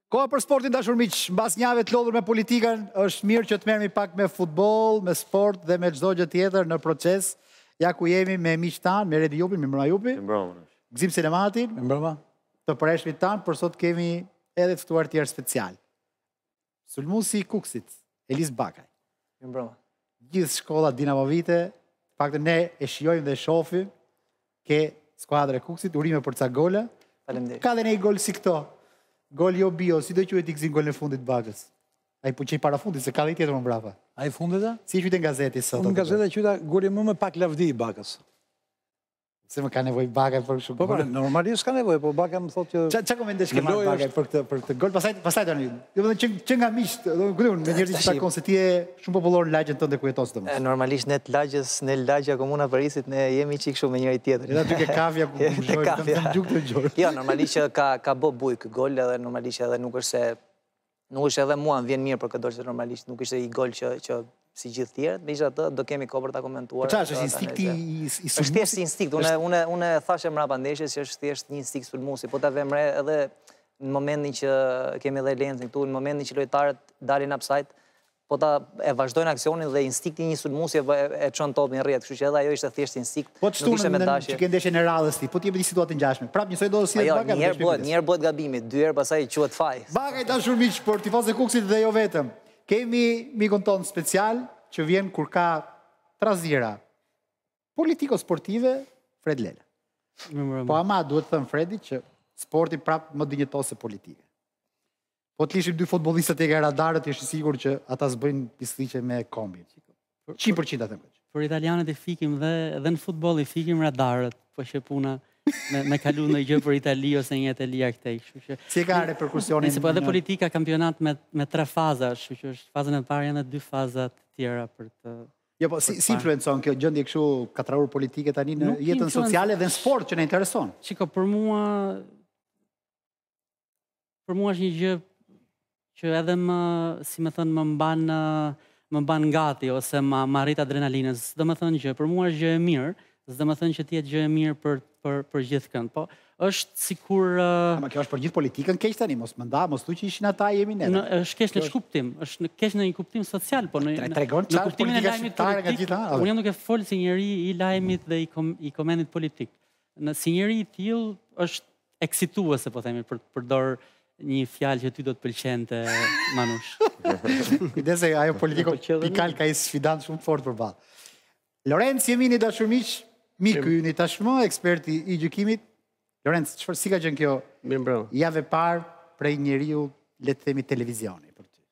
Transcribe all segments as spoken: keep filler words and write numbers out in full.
Koha për sportin dashur miq, mbas një jave të lodhur me politikën, është mirë që të merremi pak me futboll, me sport dhe me çdo gjë tjetër në proces. Ja ku jemi me miq tan, me Redi Jupin, me Mbrëma Jupi. Mbrëma. Gzim Selematin. Mbrëma. Të përreshmit tan, por sot kemi edhe ftuar tjerë special. Sulmuesi i Kukësit, Elis Bakaj. Mbrëma. Gjithë shkolla Dinamovite, faktën ne e shijojmë dhe e shohim ke skuadra e Kukësit, urime për ca gola. Faleminderit. Ka dhe një gol si këto. Gol jo bio, si do quhet i gzim gol në fundit Bakës? Ai po qej para fundit se ka dhe tjetër më mbrapa. Ai fundit a? Si quhet në gazeti sot? Në gazetë quhet goli më me pak lavdi i Bakës. Se më ka nevojë Bakaj për kështu. Po, normalisht ka nevojë, po Baka më thotë që Ç'a komentesh ke marrë Bakaj për këtë për këtë gol? Pastaj pastaj tani. Jo vetëm që që nga miq, do të thonë me njerëz që takon se ti je shumë popullor në lagjen tënde ku jeton sidomos. Normalisht ne të lagjës, ne lagja komuna Parisit, ne jemi çik kështu me njëri tjetrin. Edhe aty ke kafja ku bujoj, të gjuk të gjor. Jo, normalisht që ka ka bë buj ky gol edhe normalisht edhe nuk është se nuk është edhe mua më vjen mirë për këtë gol, se normalisht nuk ishte i gol që që si gjithë tjerët, megjithatë do kemi kohë për ta komentuar. Po çfarë është instinkti i i Është thjesht instinkt. Unë unë unë thashë mbrapa ndeshjes që është thjesht një instinkt sulmuesi, po ta vëmë re edhe në momentin që kemi edhe Lencin këtu, në momentin që lojtarët dalin upside, po ta e vazhdojnë aksionin dhe instinkti i një sulmuesi e çon topin rrjet, kështu që edhe ajo ishte thjesht instinkt. Po çtu në që ke ndeshjen e radhës ti, po ti jep një situatë ngjashme. Prap njësoj do të si Baka. Jo, një herë bëhet, një herë bëhet gabimi, dy herë pastaj quhet faj. Bakaj dashur miq, por tifozë e Kukësit dhe jo vetëm. Kemi mikun ton special që vjen kur ka trazira politiko-sportive, Fred Lela. Po ama duhet të thëmë Fredi që sporti prap më dinjetos se politike. Po të lishim dy futbolistët e ke radarët, jeshtë sigur që ata s'bëjnë pisliqe me kombi. qind për qind atë më. Për italianët e fikim dhe edhe në futboll i fikim radarët, po që puna me, me kalu në gjë për Itali ose një Italia këtej. Si e ka reperkusionin? Nëse po edhe politika kampionat me, me tre faza, që është fazën e parë janë dy fazat tjera për të... Jo, po, si, si influencon kjo gjëndje kështu katraur politike tani në jetën sociale dhe në sport që ne intereson? Qiko, për mua... Për mua është një gjë që edhe më, si me thënë, më mban, më mban gati, ose më arrit adrenalinës. Së dhe më thënë gjë, për mua është gjë e mirë, së dhe më thënë që tjetë gjë e mirë për, për, për gjithë kënd. Po, është sikur... Uh... Ama kjo është për gjithë politikën keq tani, mos më nda, mos tu që ishin ata jemi ne. është keq në shkuptim, është keq në një kuptim social, po në, tregon në kuptimin e lajmit politik. Unë jam nuk e folë si njeri i lajmit dhe i, kom, i komendit politik. Në si njeri i tillë është eksituese, po themi, për të përdor një fjalë që ty do të pëlqente, Manush. Kujdese, ajo politiko pikal ka i sfidant shumë fort për balë. Lorenz Jemini dashur miq, miku yni tashmë, eksperti i gjykimit. Lorenz, çfarë si ka qenë kjo javë e parë prej njeriu, le të themi, televizioni për ty?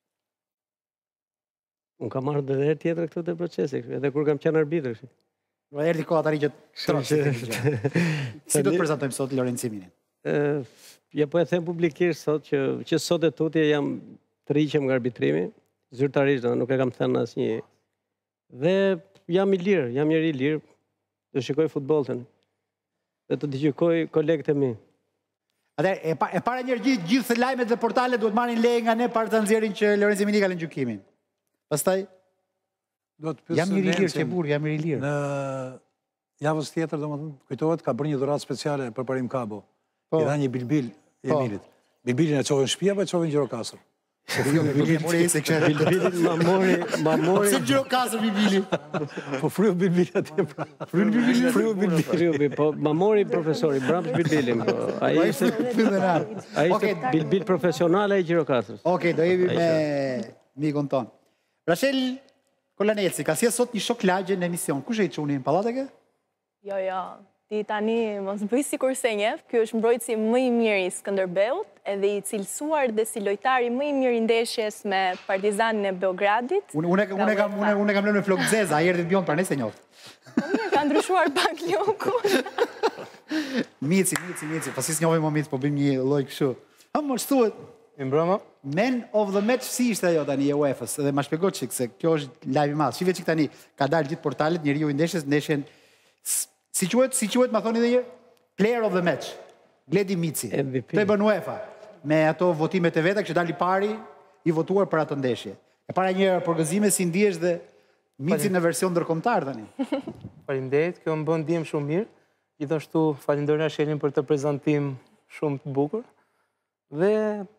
Unë kam marrë edhe herë tjetër këtë të procesi, edhe kur kam qenë arbitër. Do erdhi koha tani që trosh. Si do të prezantojmë sot Lorenz Jeminin? Ja po e them publikisht sot që që sot e tutje jam të riqem nga arbitrimi, zyrtarisht nuk e kam thënë asnjë. Dhe jam i lirë, jam njëri i lirë, të shikoj futboll tani. Dhe të dëgjoj kolegët e mi. Atë e, pa, e para njërë gjithë, gjithë lajmet dhe portalet duhet marrin leje nga ne para të nxjerrin që Lorenz Jemini ka lënë gjykimin. Pastaj jam njëri i lirë që burr, jam njëri i lirë. Në javës tjetër, domethënë, kujtohet ka bërë një dhuratë speciale për Parim Kabo. I dha një bilbil Jemilit. Bilbilin e çovën në shtëpi apo e çovën në Gjirokastër? Bilbilin ma mori, ma mori. Si Gjirokastër bilbili? Po fryu bilbil atje pra. Fryu bilbil, fryu bilbil. Fryu po ma mori profesori Brams bilbilin. Ai ishte ai ishte bilbil profesionale e Gjirokastërës. Okej, do jemi me mikun ton. Rachel Kolaneci, ka si sot një shok lagje në emision. Kush e i çuni në pallateke? Jo, jo. Ti tani mos bëj sikur se njeh, ky është mbrojtësi më i mirë i Skënderbeut, edhe i cilësuar dhe si lojtari më i mirë i ndeshjes me Partizanin e Beogradit. Unë unë unë kam unë unë kam lënë me Flok Zeza, ai erdhi bjon pra nëse njoft. Unë ka ndryshuar pak Loku. Mici, mici, mici, pasi s'njohim më mici, po bëjmë një lloj kështu. Ha mos thuhet. Mbrëma. Man of the match si ishte ajo tani e UEFA-s, edhe ma shpjegoj çik se kjo është lajm i madh. Shive çik tani ka dalë gjithë portalet, njeriu i ndeshjes, ndeshjen Si quhet, si quhet, ma thoni dhe një? Player of the match. Gledi Mici. Të e bën UEFA. Me ato votimet e veta, kështë dali pari i votuar për atë ndeshje. E para një përgëzime si ndihesh dhe Mici në version ndërkombëtar tani. Faleminderit, kjo më bën ndjem shumë mirë. Gjithashtu falenderoj Rashelin për të prezantim shumë të bukur. Dhe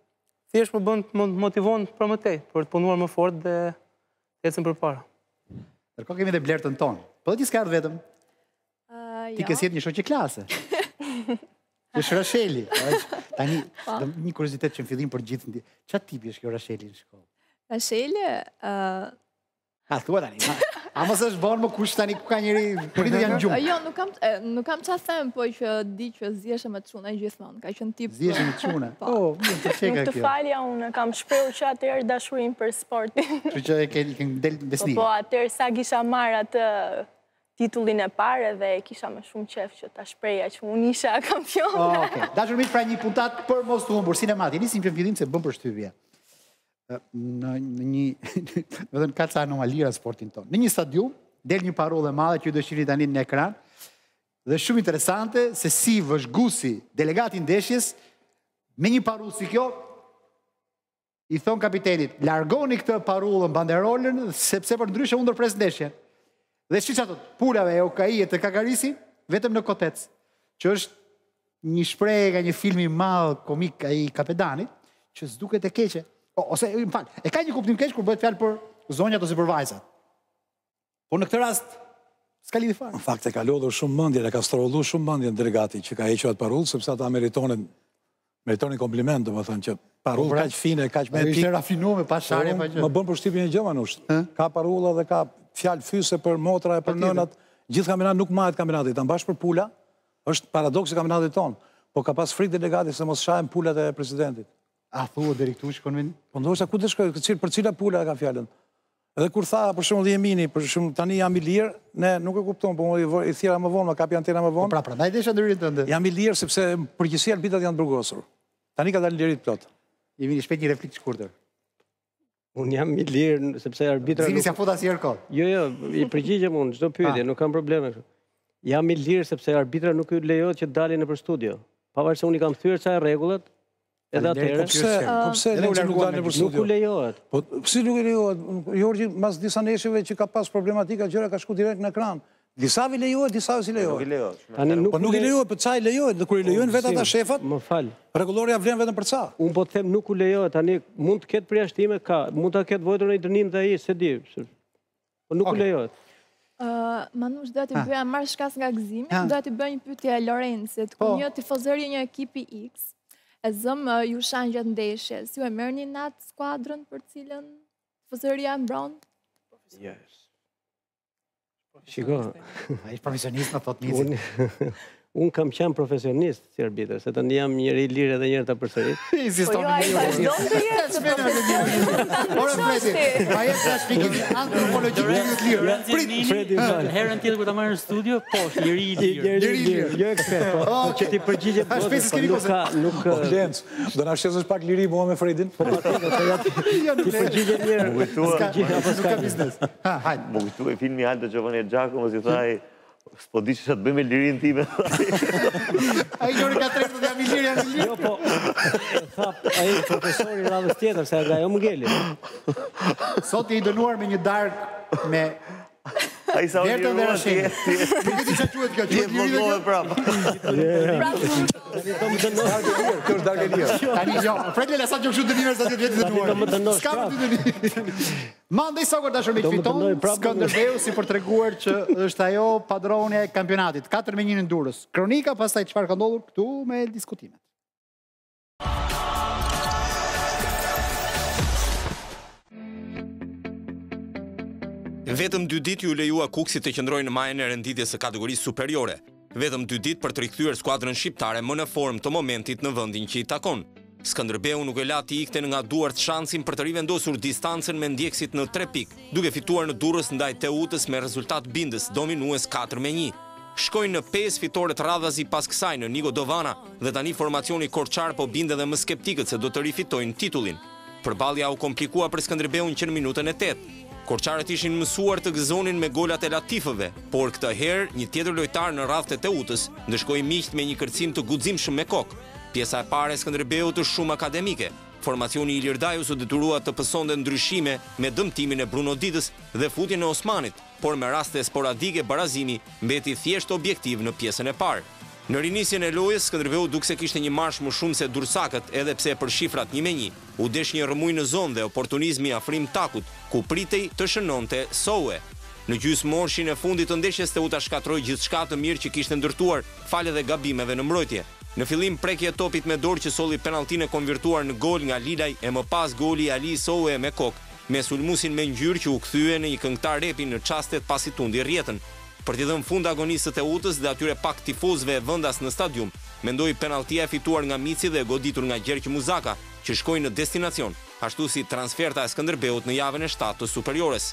thjesht më bën më motivon për më tej, për të punuar më fort dhe të ecën përpara. Ndërkohë kemi dhe Blertën tonë. Po dhe ti s'ka ardhur vetëm. Ti ke sjellë një shoqe klase. Është Rasheli. Tani, një kuriozitet që në fillim për gjithë. Çfarë tipi është kjo Rasheli në shkollë? Rasheli, Ha, thua tani. A mos është vonë më kush tani ku ka njëri pritet janë gjumë. Jo, nuk kam nuk kam çfarë them, po që di që ziheshe me çuna gjithmonë. Ka qenë tip. Ziheshe me çuna. Po, më të çeka kjo. Nuk të falja unë kam shprehur që atëherë dashurinë për sportin. Kështu që e ke ke del besnik. Po, atëherë sa kisha marr atë titullin e parë dhe kisha më shumë qef që ta shpreja që unë isha kampion. Okej. Dashur miq, pra një puntat për mos të humbur sinemati. Nisim që në fillim se bën përshtypje. Në një, me dhe në ka ca anomalira sportin tonë. Në një stadium, del një parollë e madhe që ju dëshirini tani në ekran, dhe shumë interesante se si vëzhgusi delegati ndeshjes, me një parollë si kjo, i thon kapitenit, largoni këtë parollën banderolën, sepse për ndryshe unë ndërpres ndeshjen. Dhe shi që atot, pulave e okaije të Kakarisi, vetëm në Kotec, që është një shprehje nga një film i madh komik ai Kapedanit, që s'duket e keqe. Ose, më falë, e ka një kuptim keq kur bëhet fjalë për zonjat ose për vajzat. Por në këtë rast, s'ka lidhje fare. Në fakt e ka lodhur shumë mendje, e ka strollu shumë mendje delegati që ka hequr atë parollë, sepse ata meritonin meritonin kompliment, domethënë që parollë kaq fine, kaq më pikë. Ishte rafinuar me pa sharje pa gjë. Më bën përshtypjen një gjë manush. Ka parolla dhe ka fjalë fyse për motra e për nënat. Gjithë kampionat nuk mahet kampionati, ta mbash për pula. Është paradoksi i kampionatit ton. Po ka pas frikë delegati se mos shahen pulat e presidentit. A thua deri këtu shkon me... Po ndoshta ku të shkoj, për cila pula ka fjalën. Edhe kur tha, për shembull Jemini, për shembull tani jam i lirë, ne nuk e kupton, po i thira më vonë, më kapi antena më vonë. Po pra, prandaj desha ndërin tënde. Jam i lirë sepse përgjithësia arbitrat janë burgosur. Tani ka dalë lirit plot. Jemini, shpejt një replikë të shkurtër. Unë jam i lirë sepse arbitra... Zimi s'ja fut asnjëherë kohë. Jo, jo, i përgjigjem unë, çdo pyetje, nuk kam probleme. Jam i lirë sepse arbitra nuk i lejohet që dalin nëpër studio. Pavarësisht se unë i kam thyer ca rregullat. Edhe atëherë. Po pse, po pse nuk dalin nëpër studio? Nuk u lejohet. Po pse nuk i lejohet? Jorgji mas disa neshjeve që ka pas problematika gjëra ka shku direkt në ekran. Disave lejohet, disave si lejohet. Po nuk i lejohet, po çaj lejohet, kur i lejojnë vetë ata shefat? Më fal. Rregulloria vlen vetëm për ça. Unë po të them nuk u lejohet, tani mund të ketë përjashtime, ka, mund ta ketë vojtur në dënim dhe ai, se di. Po nuk u lejohet. Manush, doja të bëja marrë shkas nga gëzimi, doja të bëja një pyetje Lorencit, ku një tifozëri një ekipi X, e zëm ju shanë gjatë ndeshjes, ju e merë një natë skuadrën për cilën tifozëria e mbron? Yes. Shiko. A ish profesionist në thot Nizi. Unë kam qenë profesionist si arbitër, se të një jam njëri i lirë edhe njërë të përsërit. Po jo, a i vazhdon të jetë të profesionist. Ora, Fredi, pa jetë të shpikin antropologjik një të lirë. Fredi, herën tjetër kur ta marrë në studio, po, njëri i lirë. Njëri i lirë, jo ekspert, po që ti përgjigje botës, po nuk ka... Po, Lenc, do na shqesësh pak liri mua me Fredin? Po, ti përgjigje njërë. Më kujtu e filmi Aldo Giovanni Giacomo, si thaj, s'po di që që të bëjmë e lirin time. A i gjori ka trekë të jam i lirë, jam i lirë. Jo, po, a i profesori radhës tjetër, se nga jo Mugeli. Sot i dënuar me një dark me... A i sa unë Vjertën dhe Rasheni. Nuk e ti që quet kjo, quet liri dhe kjo? prapë. Kjo është dark e lirë. Tani, jo, Fred Lela sa që kështu dënime, sa që vjetë dënuar. Ska më të dënime. Mandej sokër dashur me fiton, Skënderbeu si për treguar që është ajo padronja e kampionatit. katër me një në Durrës. Kronika, pastaj çfarë ka ndodhur këtu me diskutimet. Vetëm dy ditë ju lejua Kuksit të qëndrojnë në majën e renditjes së kategorisë superiore. Vetëm dy ditë për të rikthyer skuadrën shqiptare më në formë të momentit në vendin që i takon. Skënderbeu nuk e la të ikte nga duart shansin për të rivendosur distancën me ndjekësit në tre pikë, duke fituar në Durrës ndaj Teutës me rezultat bindës, dominues katër me një. Shkojnë në pesë fitore të radhazi pas kësaj në Nigo Dovana dhe tani formacioni Korçar po binde dhe më skeptikët se do të rifitojnë titullin. Përballja u komplikua për Skënderbeun që në minutën e tetë. Korçarët ishin mësuar të gëzonin me golat e Latifëve, por këtë herë një tjetër lojtar në radhët e Teutës ndëshkoi miqt me një kërcim të guximshëm me kokë. Pjesa e parë e Skënderbeut është shumë akademike. Formacioni i Ilirdajus u detyrua të pësonte ndryshime me dëmtimin e Bruno Didës dhe futjen e Osmanit, por me raste sporadike barazimi mbeti thjesht objektiv në pjesën e parë. Në rinisjen e lojës, Skënderbeu dukse kishte një marsh më shumë se Dursakët, edhe pse për shifrat një me një, u desh një rëmuj në zonë dhe oportunizmi afrim takut, ku pritej të shënonte Soue. Në gjysmë morshin e fundit të ndeshjes Teuta shkatroi gjithçka të mirë që kishte ndërtuar, fal edhe gabimeve në mbrojtje. Në fillim prekje e topit me dorë që solli penalltinë e konvertuar në gol nga Lilaj e më pas goli Ali Soue me kokë, me sulmusin me ngjyrë që u kthye në një këngëtar repi në çastet pasi tundi rrjetën. Për t'i dhënë fund agonisë të Teutës dhe atyre pak tifozëve vendas në stadium, mendoi penalltia e fituar nga Mici dhe e goditur nga Gjergj Muzaka, që shkoi në destinacion, ashtu si transferta e Skënderbeut në javën e shtatë të superiores.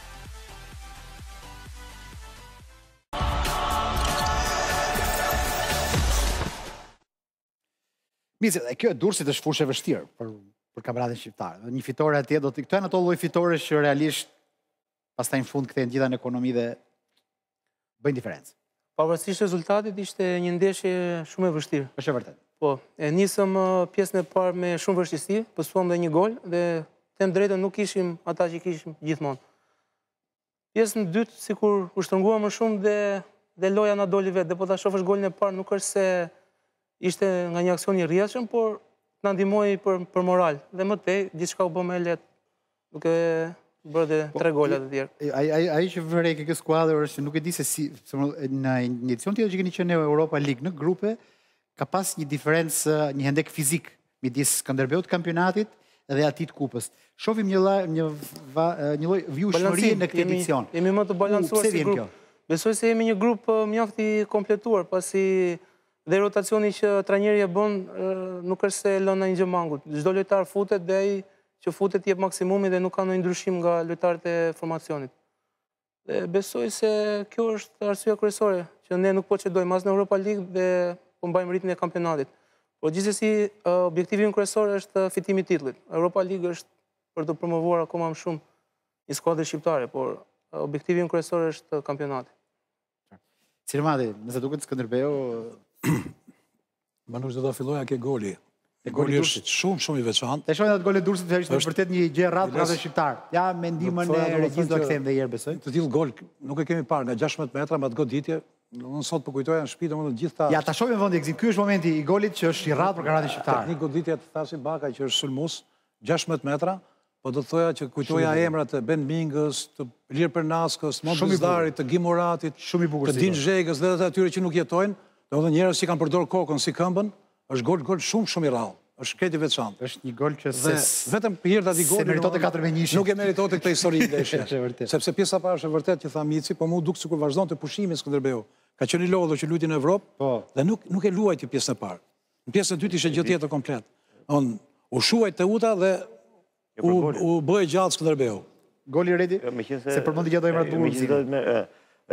Mici, dhe kjo e Durrësit është fushë e vështirë për për kampionatin shqiptar. Një fitore atje do të këto janë ato lloj fitoresh që realisht pastaj në fund kthehen gjitha në ekonomi dhe bëjnë diferencë. Pavarësisht rezultatit, ishte një ndeshje shumë e vështirë. Është e vërtetë. Po, e nisëm pjesën e parë me shumë vështirësi, pësuam dhe një gol dhe them drejtën nuk ishim ata që kishim gjithmonë. Pjesën e dytë sikur u shtrëngua më shumë dhe dhe loja na doli vetë, dhe po ta shohësh golin e parë nuk është se ishte nga një aksion i rrjedhshëm, por na ndihmoi për për moral dhe më tej gjithçka u bë më lehtë. Duke bërë dhe tre gola të tjerë. Ai që vëre ke kjo skuadër është që nuk e di se si në një edicion tjetër që keni qenë në Europa League në grupe, ka pas një diferencë, një hendek fizik midis Skënderbeut kampionatit dhe atit kupës. Shohim një lloj një një lloj vjushmërie në këtë edicion. Jemi më të balancuar si grup. Besoj se jemi një grup mjaft i kompletuar, pasi dhe rotacioni që trajneri e bën nuk është se lën një gjë mangut. Çdo lojtar futet dhe ai që futet jep maksimumi dhe nuk ka ndonjë ndryshim nga lojtarët e formacionit. Dhe besoj se kjo është arsyeja kryesore që ne nuk po çedojmë as në Europa League dhe po mbajmë ritmin e kampionatit. Por gjithsesi objektivi ynë kryesor është fitimi i titullit. Europa League është për të promovuar akoma më shumë një skuadër shqiptare, por objektivi ynë kryesor është kampionati. Sirmati, nëse duket Skënderbeu, Manush do ta filloja ke goli. E goli është shumë shumë i veçantë. E shohim atë gol e Durrësit, është vërtet një gjë rradh për atë shqiptar. Ja, me ndihmën e regjisë do kthejmë edhe një herë besoj. Të tillë gol nuk e kemi parë nga gjashtëdhjetë metra me atë goditje. Unë sot po kujtoja në shtëpi domethënë gjithta. Ja, ta shohim vendi Gzim. Ky është momenti i golit që është i rradh për kampionatin shqiptar. Teknik goditja të Thasi Baka që është sulmues gjashtëdhjetë metra, po do të thoja që kujtoja emrat e Ben Mingës, të Lir Pernaskës, Montezdarit, të Gimuratit, shumë i bukur. Të Din Zhegës dhe të atyre që nuk jetojnë, domethënë njerëz që kanë përdorur kokën si këmbën, është gol gol shumë shumë i rrallë. Është kreti veçantë. Është një gol që se vetëm për hir të atij goli meritote katër me një. Nuk e meritote këtë histori ndeshje. Sepse pjesa parë është vërtet që tha Mici, po mu duk sikur vazhdonte pushimin Skënderbeu. Ka qenë i lodhur që luajti në Evropë, po, dhe nuk nuk e luajti pjesën e parë. Në pjesën e dytë ishte gjë tjetër komplet. On u shuaj Teuta dhe u u bëi gjallë Skënderbeu. Goli i Redi, se përmendi gjatë emrat bukur.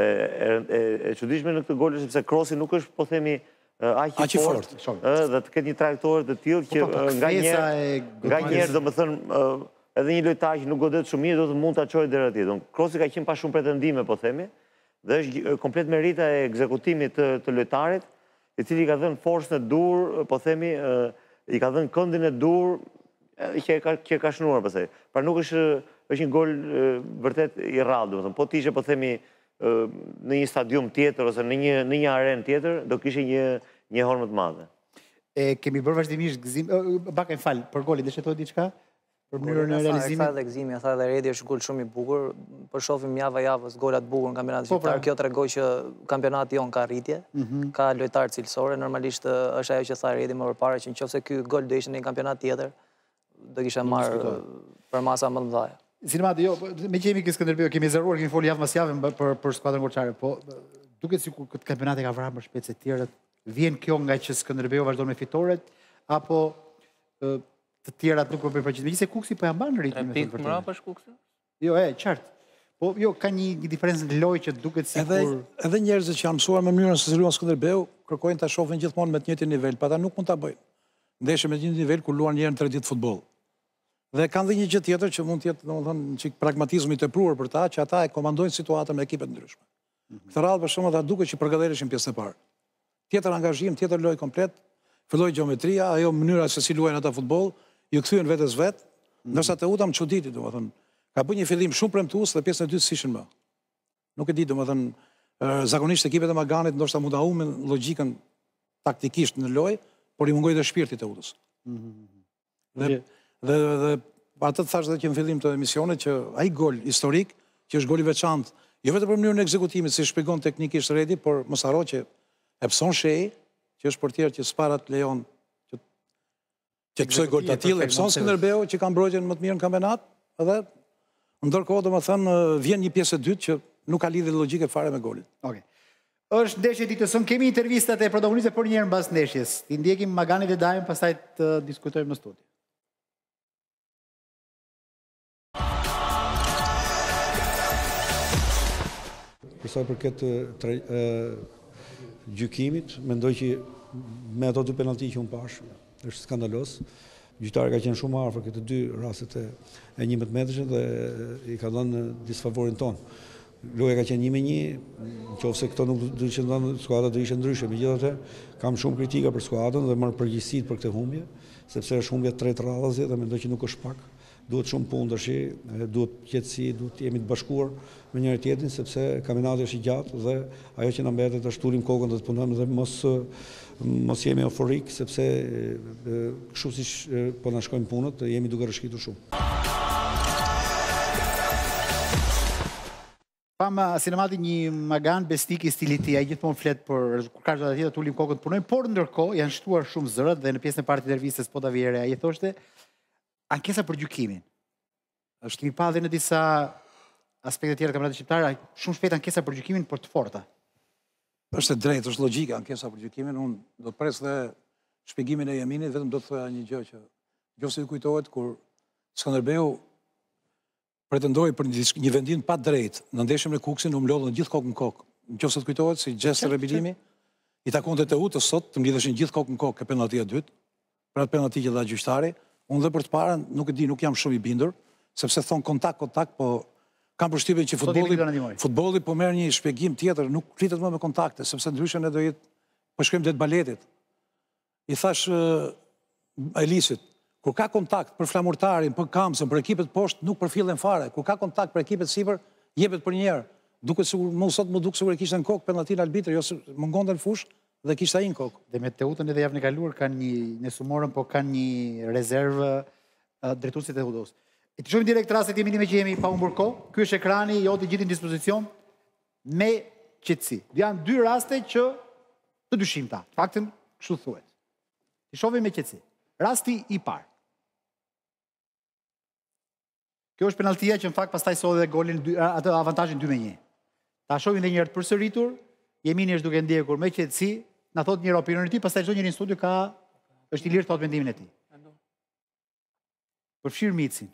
E çuditshme në këtë gol është sepse crossi nuk është, po themi, aq i fortë, dhe të ketë një trajektorë të tillë që nga njerë, nga njerë do më thënë, edhe një lojtar që nuk godet shumë mirë, do të mund të aqojë deri atje. Crossi ka qenë pa shumë pretendime, po themi, dhe është komplet merita e ekzekutimit të lojtarit, i cili ka dhënë forcën e dur, po themi, i ka dhënë këndin e dur, që e ka shnuar pastaj. Pra nuk është është një gol vërtet i rrallë, domethënë, po t'ishe, po themi, në një stadium tjetër ose në një në një arenë tjetër, do kishte një një horë më të madhe. E kemi bërë vazhdimisht Gzim, Baka më fal, për golin, dëshetoj diçka për mënyrën e realizimit. Sa edhe Gzimi, tha edhe Redi është gol shumë i bukur, po shohim java javës gola të bukur në kampionatin shqiptar. Kjo tregoj që kampionati jon ka rritje, ka lojtarë cilësore, normalisht është ajo që tha Redi më përpara që nëse ky gol do ishte në një kampionat tjetër, do kisha marrë për masa më të mëdha. Sirmati, jo, me që jemi këtë Skënderbeu, kemi zëruar, kemi foli javë mas javë për skuadrën goçare, po duket sikur këtë kampionat e ka vrarë më shpejt se tjerët. Vjen kjo nga që Skënderbeu vazhdon me fitoret, apo të tjerat nuk po bëjnë përgjithësi. Megjithëse Kuksi po ja mban ritmin me fitoret. Mbrapa është Kuksi? Jo, e, qartë. Po jo, ka një diferencë në lojë që duket sikur edhe njerëzit që janë mësuar me mënyrën se si luan Skënderbeu, kërkojnë ta shohin gjithmonë me të njëjtin nivel, pa ata nuk mund ta bëjnë. Ndeshje me të njëjtin nivel kur luan një herë në tre ditë futboll. Dhe kanë dhe një gjë tjetër që mund të jetë, domethënë, një çik pragmatizmi i tepruar për ta, që ata e komandojnë situatën me ekipe të ndryshme. Këtë radhë për shembull ata duket që përgatiteshin pjesën e parë. Tjetër angazhim, tjetër lojë komplet, filloi gjeometria, ajo mënyra se si luajnë ata futboll, ju kthyen vetes vet, ndërsa Teuta më çuditi, domethënë, ka bërë një fillim shumë premtues dhe pjesën e dytë sishën më. Nuk e di, domethënë, zakonisht ekipet e Maganit ndoshta mund ta humbin logjikën taktikisht në loj, por i mungoj dhe shpirtit e udhës. Dhe atë të thash dhe që në fillim të emisionit, që ai gol historik, që është gol i veçantë, jo vetë për mënyrën e ekzekutimit, si shpjegon teknikisht Redi, por mos harro që e pson Shehi, që është portier që s'parat lejon që të kësoj gol të atil, e pson Skënderbeu, që ka mbrojtjen më të mirë në kampionat, edhe ndërkohë do më thënë, vjen një pjesë e dytë që nuk ka lidhje logjike fare me golin. Okej. Është ndeshje ditësëm, kemi intervistat e protagonistëve për njerë në bas ndeshjes. Ti ndjekim Magani dhe Dajën, pastaj të diskutojmë në studi. Përsa për këtë gjykimit, mendoj që me ato dy penalti që unë pashë, është skandalos. Gjyqtari ka qenë shumë afër këtë dy rastet e njëmbëdhjetë metrëshe dhe i ka dhënë disfavorin tonë. Loja ka qenë një me një, në qoftë se këto nuk do të qëndronë, skuadra do ishte ndryshe. Megjithatë, kam shumë kritika për skuadrën dhe marr përgjegjësitë për këtë humbje, sepse është humbje tretë radhëse dhe mendoj që nuk është pak. Duhet shumë punë tash, duhet qetësi, duhet jemi të bashkuar me njëri tjetrin, sepse kampionati është i gjatë dhe ajo që na mbetet është turim kokën dhe të punojmë dhe mos mos jemi euforik, sepse kështu siç po na shkojnë punët, jemi duke rrëshqitur shumë. Pama sinemati një Magan Bestik i stilit ti, a i gjithmonë flet për kur ka çdo tjetër tulim kokën të punojnë, por ndërkohë janë shtuar shumë zërët dhe në pjesën e parë të intervistës po ta vjerë, ai thoshte ankesa për gjykimin. Është kemi pa dhe në disa aspekte tjera të kampionatit shqiptar, shumë shpejt ankesa për gjykimin për të forta. Është e drejtë, është logjike ankesa për gjykimin, unë do të pres dhe shpjegimin e Jaminit, vetëm do të thoja një gjë që nëse ju kujtohet kur Skënderbeu pretendoi për një vendim pa drejt në ndeshjen me Kuksin, u mlodhën gjithë kokë në kokë. Nëse të kujtohet si gjest rehabilitimi, i takonte të utës sot të mblidheshin gjithë kokë në kokë ke penaltia e dytë, për atë penalti që dha gjyqtari. Unë dhe për të parën, nuk e di, nuk jam shumë i bindur, sepse thon kontakt, kontakt, po kam përshtypjen që futbolli, futbolli po merr një shpjegim tjetër, nuk flitet më me kontakte, sepse ndryshe ne do jetë po shkojmë det baletit. I thash Elisit, kur ka kontakt për flamurtarin, për Kamsën, për ekipet poshtë, nuk përfillen fare. Kur ka kontakt për ekipet sipër, jepet për një herë. Duket sikur më sot më duk sikur e kishte në kokë penaltin arbitri, ose mungonte në fushë dhe kishte ai në kokë. Dhe me Teutën edhe javën e kaluar kanë një në sumorën, po kanë një rezervë drejtuesit e Teutës. E të shohim direkt rastet jemi me që jemi pa humbur kohë. Ky është ekrani, joti gjithë në dispozicion me qetësi. Janë dy raste që të dyshimta. Faktën kështu thuhet. Ti shohim me qetësi. Rasti i parë. Kjo është penaltia që në fakt pastaj solli dhe golin atë avantazhin dy me një. Ta shohim edhe një herë të përsëritur. Jemini është duke ndjekur me qetësi, na thot një opinionin e tij, pastaj çdo njeri në studio ka është i lirë të thotë mendimin e tij. Përfshir Micin.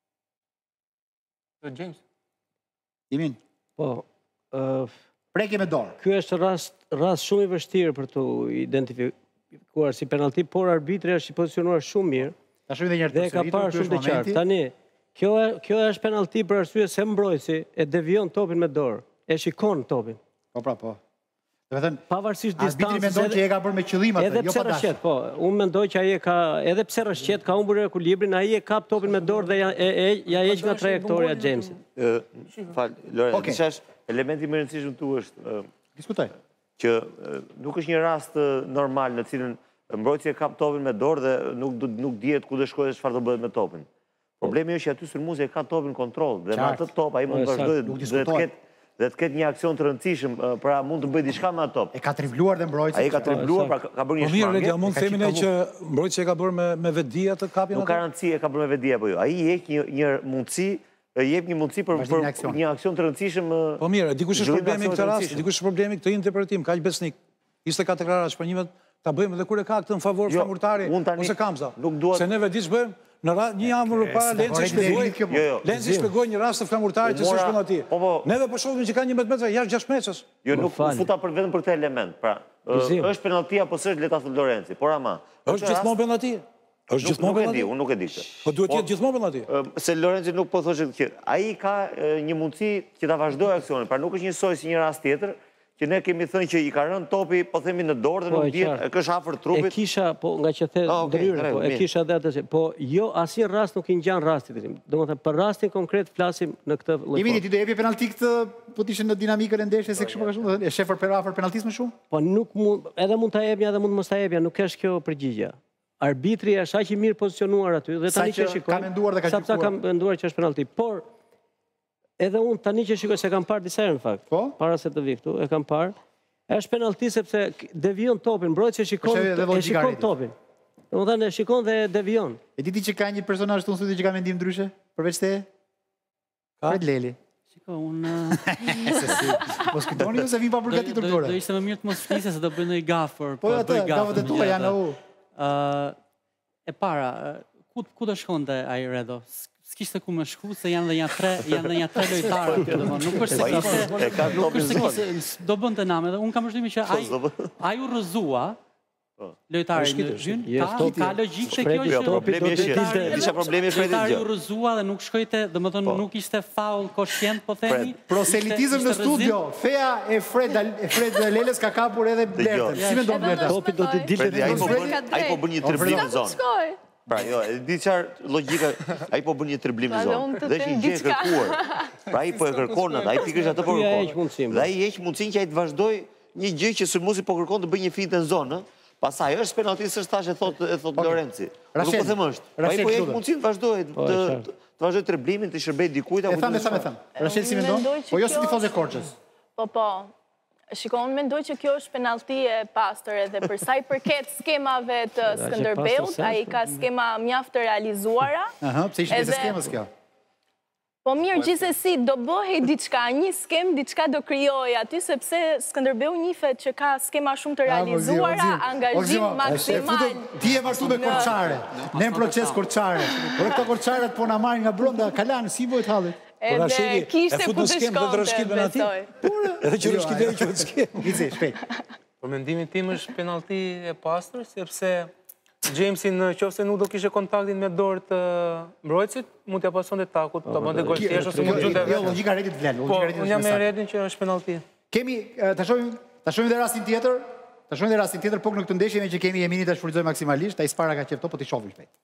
Për James. Jemin. Po, ë preke me dorë. Ky është rast rast shumë i vështirë për të identifikuar si penalti, por arbitri është i pozicionuar shumë mirë. Ta shohim edhe një herë të përsëritur. Dhe ka parë shumë të qartë. Tani Kjo, kjo është penalti për arsye se mbrojtësi e devion topin me dorë, e shikon topin. Po, pra, po. Dhe thënë, pavarësisht distancës... Arbitri mendon që e ka bërë me qëllim atë, jo pa dashje. Po, unë mendoj që ai e ka, edhe pse rrëshqet, ka humbur ekuilibrin, ai e kap topin me dorë dhe ja, e, e, ja heq nga trajektoria e Jamesit. Fal, Lore, okay. Disha është elementi më i rëndësishëm këtu është... Diskutoj. Që nuk është një rast normal në cilën mbrojtësi e kap topin me dorë dhe nuk, nuk dihet ku do shkojë dhe çfarë do bëhet me topin. Problemi është që aty sulmuesi e ka topin kontroll dhe me atë top ai mund të vazhdojë dhe të ketë dhe të ketë një aksion të rëndësishëm, pra mund të bëjë diçka me atë top. E ka tribluar dhe mbrojtësi. Ai ka tribluar, pra ka bërë një shmangje. Po mirë, ja mund të themi ne që mbrojtësi e ka bërë me me vetdi atë kapjen atë. Nuk ka rëndësi e ka bërë me vetdi apo jo. Ai i jep një një mundësi, jep një mundësi për një aksion të rëndësishëm. Po mirë, dikush është problemi këtë rast, dikush është problemi këtë interpretim, kaq besnik. Ishte ka deklarash për një ta bëjmë edhe kur e ka këtë në favor flamurtari ose Kamza. Se neve diç bëjmë në një javë më parë Lenci shpjegoi, Lenci shpjegoi një rast të flamurtarit që s'është penalti. Neve po shohim që ka njëmbëdhjetë metra jashtë gjashtë metrës. Jo, nuk futa për vetëm për këtë element. Pra, është penalti apo s'është le ta thotë Lorenci, por ama. Është gjithmonë penalti. Është gjithmonë penalti. Unë nuk e di këtë. Po duhet të jetë gjithmonë penalti. Se Lorenci nuk po thoshte që ai ka një mundësi që ta vazhdojë aksionin, pra nuk është njësoj si një rast tjetër që ne kemi thënë që i ka rënë topi, po themi në dorë dhe nuk bjen, e kësh afër trupit. E kisha, po nga që the ndryrë, po e kisha dhe atës, po jo, asnjë rast nuk i ngjan rastit. Do të thënë, për rastin konkret flasim në këtë lloj. Jemi ti do jepi penalti këtë, po të ishte në dinamikën e ndeshjes se kështu më ka shumë, e shef për afër penaltisë më shumë? Po nuk mund, edhe mund ta jepja, edhe mund mos ta jepja, nuk është kjo përgjigje. Arbitri është aq i mirë pozicionuar aty dhe tani që shikoj. Ka menduar dhe ka gjykuar. Sa ka menduar që është penalti, por edhe unë tani që shikoj se kam parë disa herë në fakt. Po? Para se të vi këtu, e kam parë. Është penalti sepse devion topin, mbrojtësi e shikon, e shikon topin. Domethënë e shikon dhe devion. E di ti që ka një personazh tonë thotë që ka mendim ndryshe përveç te? Fred Leli. Shiko, unë se si. Mos kujtoni ose vin pa përgatitur dorë. Do ishte më mirë të mos flisë se do bëj ndonjë gafër. Po atë gafët e tua janë u. E para, ku ku do shkonte ai Redo? S'kishte ku më shku, se janë dhe një tre, janë dhe një tre lojtarë aty, domethënë, nuk është se kishte, nuk është se kishte, do bënte namë, dhe unë kam përshtypjen që ai ai u rrëzua lojtarin në gjyn, ka logjikë se kjo është problemi është, disa problemi është vetë gjë. Ai u rrëzua dhe nuk shkojte, domethënë nuk ishte faul koshient, po themi. Proselitizëm në studio, feja e Fred e Fred Lelës ka kapur edhe Blertën. Si mendon Blerta? Topi do të dilte ai po bën një triblim në zonë. Pra, jo, e di qarë logika, a i po bën një triblim në zonë, dhe është një gjë e kërkuar. Pra, a i po e kërkon atë, a i pikërisht atë po kërkon. Dhe a i eq mundësin që a i të vazhdoj një gjë që Sulmusi po kërkon të bëj një finte në zonë, pasaj është penaltisë është tash e thot Lorenci. Nuk po them është. A i po eq mundësin të vazhdoj, të vazhdoj triblimin, të shërbej dikujt. E thamë, e thamë, e thamë. Rashel, si mendon? Po jo si tifoz e Korçës. Po, po. Shikon, mendoj që kjo është penalti e pastër edhe për sa i përket skemave të Skënderbeut, ai ka skema mjaft të realizuara. Aha, pse ishte me skemës kjo? Po mirë, gjithsesi do bëhej diçka, një skem, diçka do krijoj aty sepse Skënderbeu njihet që ka skema shumë të realizuara, angazhim maksimal. Ti je martu me Korçare, në proces Korçare. Por këto Korçaret po na marrin nga brenda, kalan si vojt hallit. Edhe kishte ku të shkonte, besoj. Edhe që rëshkit e që të skemë. Vici, shpejt. Për mendimin tim është penalti e pastër, sepse Jamesi në qoftë se nuk do kishe kontaktin me dorë të mbrojtësit, mund t'ja pason të takut, të bënde gol thjesht ose mund gjunde vetë. Jo, logika Redit vlen. Po, unë jam e Redin që është penalti. Kemi, ta shohim dhe rastin tjetër, ta shohim dhe rastin tjetër, po në këtë ndeshje me që kemi Emini të shfrytëzoj maksimalisht, ai s'para ka qefto, po t'i shohim shpejt.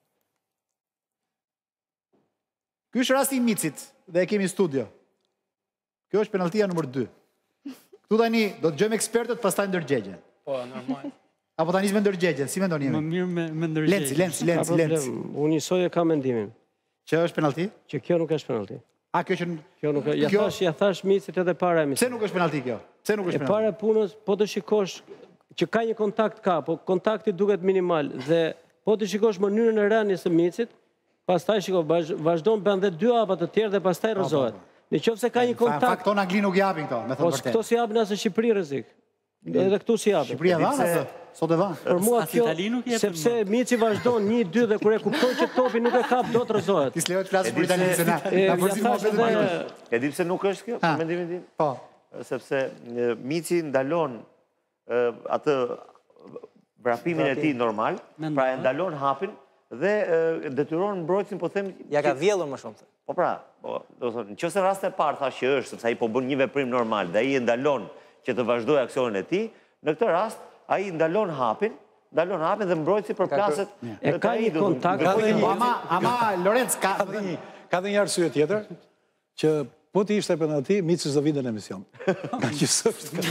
Ky është rasti i Micit dhe e kemi në studio. Kjo është penaltia nëmër dy. Këtu tani do të gjëjmë ekspertët, pastaj ndërgjegjen. Po, normal. Apo tani me ndërgjegjen, si mendoni jemi? Më mirë me ndërgjegjen. Lenci, Lenci, Lenci, Lenci. Unë njësoj e ka mendimin. Që është penalti? Që kjo nuk është penalti. A, kjo që... Kjo nuk është, ja thash, ja thash Micit edhe para e Micit. Pse nuk është penalti kjo? Pse nuk është penalti? E para punës, po të shikosh që ka një kontakt ka, po kontakti duket minimal, dhe po të shikosh mënyrën e rënies së Micit, pastaj shiko, vazhdon bën dhe dy hapa të tjerë dhe pastaj rrëzohet. Në qoftë se ka një kontakt. Në fakt tonë Angli nuk japin këto, me thënë vërtet. Po këto si japin as në Shqipëri rrezik. Edhe këtu si japin. Shqipëria van atë, sot e van. Për mua kjo, sepse Mici vazhdon një dy dhe kur e kupton që topi nuk e kap do të rrëzohet. Ti s'lejohet të flasësh për Italinë se na. Na përzi më vetë. E di pse nuk është kjo, për mendimin tim? Po. Sepse Mici ndalon atë vrapimin e tij normal, pra e ndalon hapin dhe detyron mbrojtësin, po them... Ja ka vjellur më shumë. Po pra, do thonë, nëse rast e parë thash që është, sepse ai po bën një veprim normal dhe ai e ndalon që të vazhdojë aksionin e tij, në këtë rast ai ndalon hapin, ndalon hapin dhe mbrojtësi përplaset. E ka një kontakt. Ama, ama Lorenz ka ka dhe një arsye tjetër që po ti ishte penalti, Mici s'do vinte në emision. Nga që s'është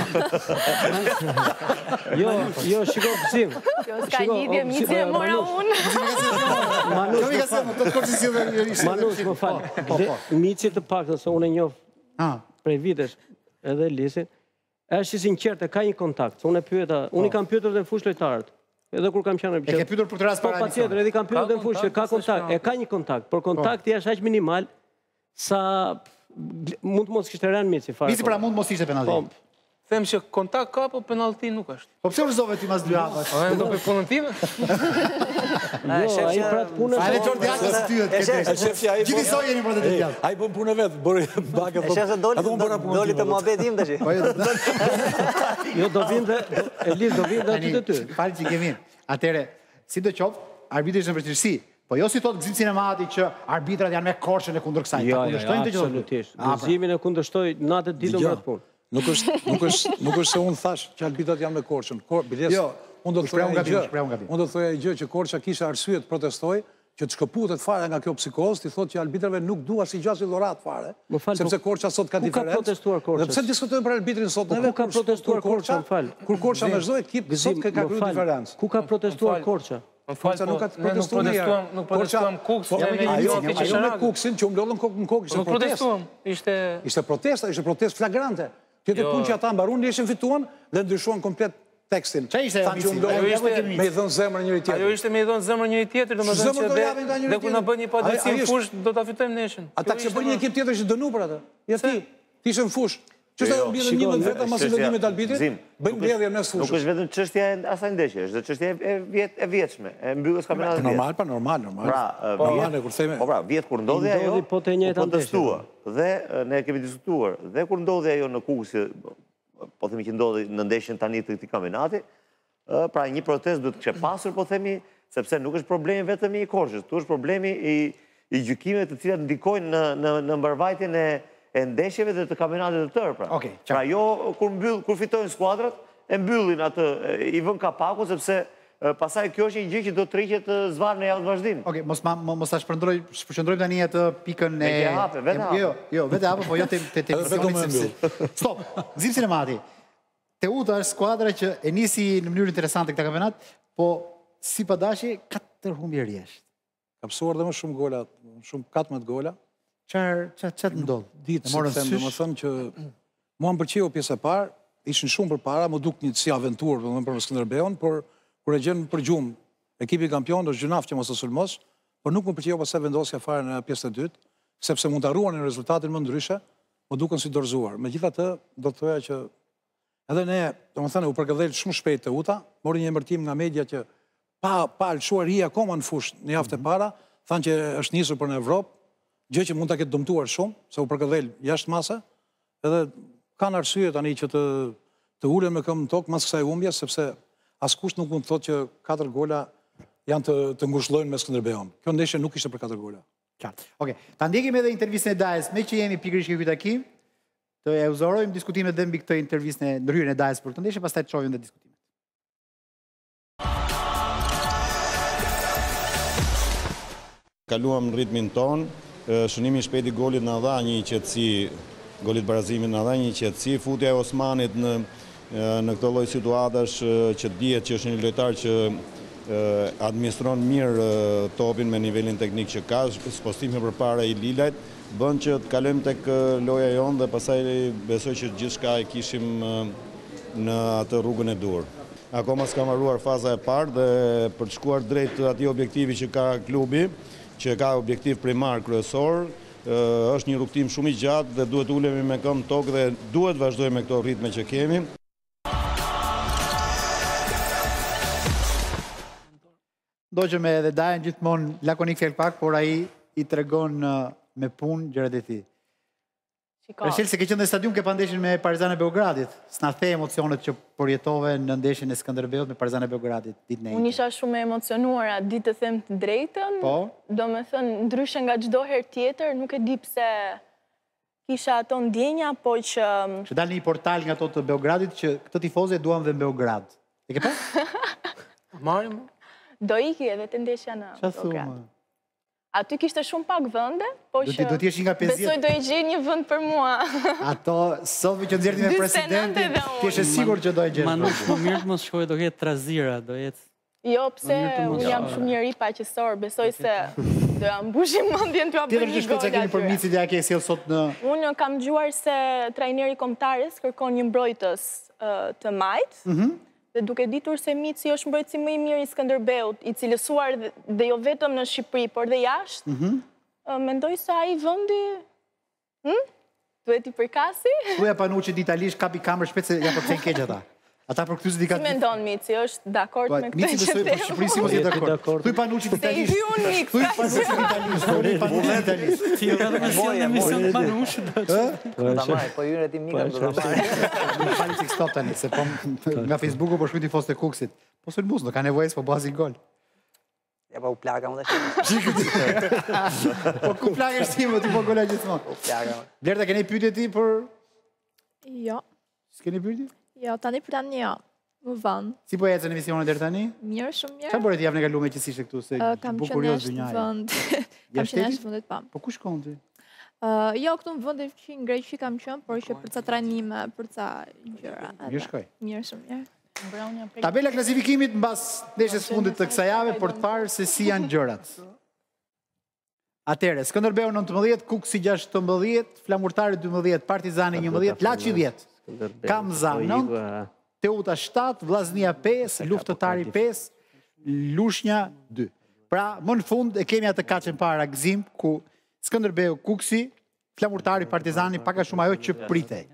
Jo, jo, shiko pësim. Jo, s'ka lidhje, Mici e mora unë. Manus, më falë. Mici të paktën, se unë e njoh prej vitesh edhe Lisin, është i sinqertë, ka një kontakt. Unë e pyeta, unë i kam pyetur dhe në fushë lojtarët. Edhe kur kam qenë... E ke pyetur për të rast para emision. Po, patjetër, edhe i kam pyetur dhe në fushë, ka kontakt. E ka një kontakt, por kontakti është aq minimal sa mund të mos kishte rënë Mici fare. Mici pra mund mos ishte penalti. Them që kontakt ka, po penalti nuk është. Po pse rrëzove ti mas dy hapësh? A do për punën time? Jo, ai prat punën. Ai Jordi Akës tyet këtë. Shefi ai. Gjithë soi jeni për të djalë. Ai bën punën vet, bëri bagë po. Shef se doli doli të mohabetim tash. Jo, do vinte, Elis do vinte aty të ty. Falë që kemi. Atëre, sidoqoftë, arbitri është në vështirësi. Po jo si thot Gzim Sinemati që arbitrat janë me korshën e kundër kësaj. Jo, jo, absolutisht. Gzimin e kundërshtoj natë ditë më atë punë. Nuk është se unë thash që arbitrat janë me Korçën. Jo, unë do të thoja një gjë, unë do të thoja gjë që Korça kisha arsye të protestoj, që të shkëputet fare nga kjo psikosë, ti thotë që arbitrave nuk dua si gjatë llorat fare, sepse Korça sot ka diferencë. Ku ka protestuar Korça? Dhe pse diskutojmë për arbitrin sot neve? Ku ka protestuar Korça, më fal? Kur Korça me çdo ekip sot ka kryer diferencë. Ku ka protestuar Korça? Korça nuk ka protestuar mirë. Nuk protestuam Kuks, ajo me Kuksin që u mblodhën kokë në kokë, ishte protestë. Ishte ishte protesta, ishte protestë flagrante. Këtë punë që ata mbaruan ishin fituan dhe ndryshuan komplet tekstin. Çfarë ishte ambicioni? Me i dhënë zemër njëri tjetrit. Ajo ishte me i dhënë zemër njëri tjetrit, domethënë që dhe kur na bën një padrejtim fush do ta fitojmë neshin. Ata kishin bërë një ekip tjetër që dënu për atë. Ja ti, ti ishe në fush. Ç'është ajo mbledhën një vend vetëm pas vendimit të arbitrit? Bëjmë mbledhje mes fushës. Nuk është vetëm çështja e asaj ndeshje, është çështja e vjet e vjetshme, e mbylljes kampionatit. Normal, pa normal, normal. Pra, normale kur theme. Po pra, vjet kur ndodhi ajo, po të njëjta ndeshje. Dhe ne kemi diskutuar, dhe kur ndodhi ajo në Kuksi, po themi që ndodhi në ndeshjen tani të këtij kampionati, pra një protestë duhet të kishte pasur, po themi, sepse nuk është problemi vetëm i Korçës, tu është problemi i i gjykimeve të cilat ndikojnë në në në mbarvajtjen e e ndeshjeve dhe të kampionatit të tërë, pra. Pra jo kur mbyll, kur fitojnë skuadrat, e mbyllin atë, i vën kapakun sepse pastaj kjo është një gjë që do të rriqet zvarr në javë të vazhdim. Okej, mos ma mos ta shpërndroj, shpërndrojmë tani atë pikën e e hape, vetë hape. Jo, jo, vetë hape, po jo te te te Stop. Gzim Sinemati. Teuta është skuadra që e nisi në mënyrë interesante këtë kampionat, po si padashi katër humbje rresht. Ka psuar dhe më shumë gola, shumë katëmbëdhjetë gola. Çfarë çfarë ndodh? Ditë se them, domethënë që mua më pëlqeu pjesa e parë, ishin shumë përpara, më duk një si aventurë, domethënë për Skënderbeun, por kur e gjen për gjumë ekipi kampion, është gjunaf që mos të sulmos, por nuk më pëlqeu pastaj vendosja fare në pjesën e dytë, sepse mund të harruanin rezultatin më ndryshe, më dukën si dorëzuar. Megjithatë, do të thoja që edhe ne, domethënë, u përkëdhel shumë shpejt Teuta, mori një emërtim nga media që pa pa lëshuar hi akoma në fushë në javën e para, thanë që është nisur për në Evropë, gjë që mund ta ketë dëmtuar shumë, se u përkëdhel jashtë mase, edhe kanë arsye tani që të të ulen me këmbë në tokë mas kësaj humbje, sepse askush nuk mund të thotë që katër gola janë të të ngushëllojnë me Skënderbeun. Kjo ndeshje nuk ishte për katër gola. Qartë. Okej. Ta ndjekim edhe intervistën e Dajës, me që jemi pikërisht këtu takim, të e uzorojmë diskutimet dhe mbi këtë intervistë në ndryrën e Dajës për këtë ndeshje, pastaj të shohim edhe diskutimet. Kaluam në ritmin ton. Shënimi i shpejt i golit na dha një qetësi, golit barazimit na dha një qetësi, futja e Osmanit në në këtë lloj situatash që dihet që është një lojtar që administron mirë topin me nivelin teknik që ka, spostimi përpara i Lilajt, bën që të kalojmë tek loja jonë dhe pastaj besoj që gjithçka e kishim në atë rrugën e dur. Akoma s'ka mbaruar faza e parë dhe për të shkuar drejt atij objektivi që ka klubi, që ka objektiv primar kryesor, është një rrugtim shumë i gjatë dhe duhet ulemi me këmbë tokë dhe duhet vazhdojmë me këto ritme që kemi. Ndoqëm edhe Dajën gjithmonë lakonik fjalë pak, por ai i tregon me punë gjërat e tij. Rachel, se ke qenë në stadium ke pa ndeshjen me Partizan e Beogradit. S'na the emocionet që përjetove në ndeshjen e Skënderbeut me Partizan e Beogradit ditën e. Unë isha shumë e emocionuar atë ditë, të them të drejtën. Po. Domethënë, ndryshe nga çdo herë tjetër, nuk e di pse kisha ato ndjenja, po që që dalë një portal nga ato të Beogradit që këtë tifozë duan dhe në Beograd. E ke pa? Marrim. Do iki edhe të ndeshja në Beograd. Aty kishte shumë pak vende, po që besoj do i gjej një vend për mua. Ato, sot që nxjerrni me presidentin, ti je sigur që do i gjesh. Ma nuk po mirë të mos shkojë, do ketë trazira, do jetë. Jo, pse unë jam shumë njëri paqësor, besoj se do ja mbushim mendjen t'ua bëj një gol. Ti vetë shkoj kemi për Micin ja ke sjell sot në. Unë kam dëgjuar se trajneri kombëtarës kërkon një mbrojtës të majt. Dhe duke ditur se Mici është mbrojtësi më i mirë i Skënderbeut, i cilësuar dhe jo vetëm në Shqipëri, por dhe jashtë, mendoj se ai vendi duhet i përkasi. Thuaja Panuçi italisht kapi kamër shpejt se ja po të keq ata. Ata për këtë dikat. Si mendon Mici, është dakord me këtë? Mici besoj për Shqipëri si mos je dakord. Thuaj Panuçi italisht. Thuaj Panuçi italisht. Thuaj Panuçi italisht. Ti jo vetëm si në mision Panuçi. Do ta marr, po hyrë ti mikën do ta marr. Nuk fali që stop tani, se po nga Facebooku po shkruaj tifozë të Kuksit. Po sulmos, do ka nevojë po bazi gol. Ja po u plagam edhe shumë. Po ku plagesh ti, ti po gola gjithmonë. Po plagam. Blerta keni pyetje ti për Jo. S'keni pyetje? Jo, tani për tani jo. Më vënd. Si po ecën emisionet deri tani? Mirë, shumë mirë. Çfarë bëre ti javën e kaluar me që ishte këtu se bu kurioz dynjaja? Kam qenë jashtë vendit pam. Po ku shkon ti? Jo, këtu në vendin që në Greqi kam qenë, por që për ca trajnime, për ca gjëra. Mirë shkoj. Mirë, shumë mirë. Tabela klasifikimit mbas ndeshjes fundit të kësaj jave për të parë se si janë gjërat. Atëherë, Skënderbeu nëntëmbëdhjetë, Kuksi gjashtëmbëdhjetë, Flamurtari dymbëdhjetë, Partizani njëmbëdhjetë, Laçi dhjetë, Kamza nëntë, Teuta shtatë, Vllaznia pesë, Luftëtari pesë, Lushnja dy. Pra, më në fund e kemi atë kaçën para gëzim ku Skënderbeu, Kuksi, Flamurtari, Partizani paka shumë ajo që pritej.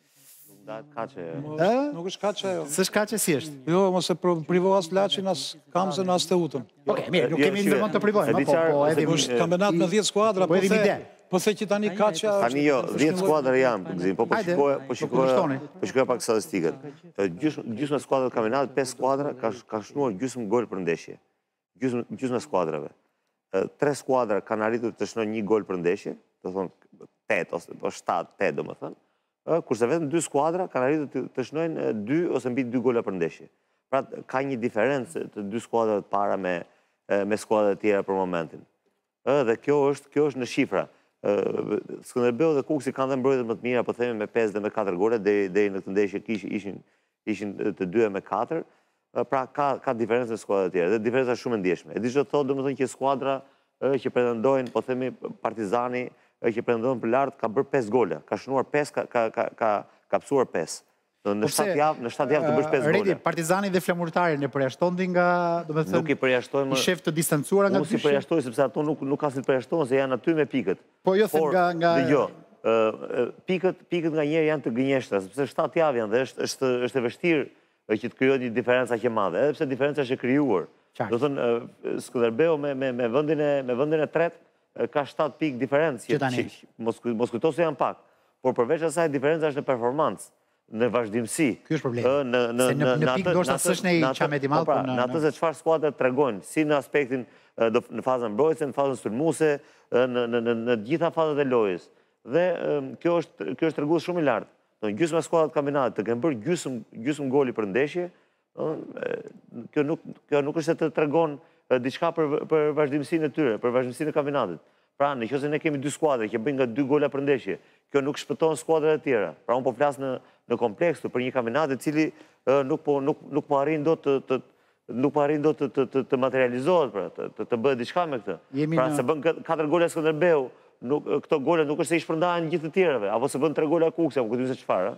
Nuk është kaçë ajo. S'është kaçë si është? Jo, mos e privo as Laçin, as Kamzën, as Teutën. Okej, mirë, nuk kemi ndërmend të privojmë, po edhe është kampionat me dhjetë skuadra, po the po the që tani kaçja është. Tani jo, dhjetë skuadra janë, gëzim, po po shikoja, po shikoja, po shikoja pak statistikët. Gjysma skuadrat të kampionatit, pesë skuadra ka shnuar gjysmë gol për ndeshje. Gjysma skuadrave. Tre skuadra kanë arritur të shnojnë një gol për ndeshje, do thonë tetë ose po shtatë, tetë domethënë. Kurse vetëm dy skuadra kanë arritur të shnojnë dy ose mbi dy gola për ndeshje. Pra ka një diferencë të dy skuadrave të para me me skuadrat e tjera për momentin. Dhe kjo është kjo është në shifra. Skënderbeu dhe Kuksi kanë dhe mbrojtjet më të mira, po themi me pesë dhe me katër gole deri deri në këtë ndeshje ishin ishin të dyja me katër. Pra ka ka diferencë me skuadrat e tjera. Dhe diferenca shumë e ndjeshme. E di çfarë thotë domethënë që skuadra që pretendojnë, po themi Partizani që pretendojnë për lart ka bërë pesë gola, ka shnuar pesë, ka ka ka ka kapsuar pesë. Në shtatë javë, në shtatë javë të bësh pesë gola. Redi, Partizani dhe Flamurtari ne përjashtonti nga, domethënë, nuk i përjashtojmë. Shef të distancuara nga dy. Nuk i përjashtoj sepse ato nuk nuk kanë si të përjashtohen se janë aty me pikët. Po jo them nga nga dëgjoj. Pikët pikët nganjëherë janë të gënjeshtra, sepse shtatë javë janë dhe është është është e vështirë që të krijohet një diferencë aq e madhe, edhe pse diferenca është e krijuar. Do thënë Skënderbeu me me me vendin e me vendin e tretë ka shtatë pikë diferencë, mos mos kujto se janë pak, por përveç asaj diferenca është në performancë, në vazhdimsi. Ky është problemi. Në në në në pikë ndoshta s'është në çamet i madh, por në atë se çfarë skuadrat tregojnë, si në aspektin në fazën mbrojtëse, në fazën sulmuese, në në në në të gjitha fazat e lojës. Dhe kjo është kjo është tregues shumë i lartë. Do gjysma skuadrat të kampionatit të kenë bërë gjysmë gjysmë goli për ndeshje, kjo nuk kjo nuk është se të tregon diçka për për vazhdimsinë e tyre, për vazhdimsinë e kampionatit. Pra, nëse ne kemi dy skuadra që bëjnë nga dy gola për ndeshje, kjo nuk shpëton skuadrat e tjera. Pra, unë po flas në në kompleks për një kampionat i cili nuk po nuk nuk po arrin dot të të nuk po arrin dot të të të materializohet, pra, të të bëhet diçka me këtë. Pra, se bën katër gola Skënderbeu, nuk këto gola nuk është se i shpërndahen gjithë të tjerëve, apo se bën tre gola Kuksi, apo këtë se çfarë,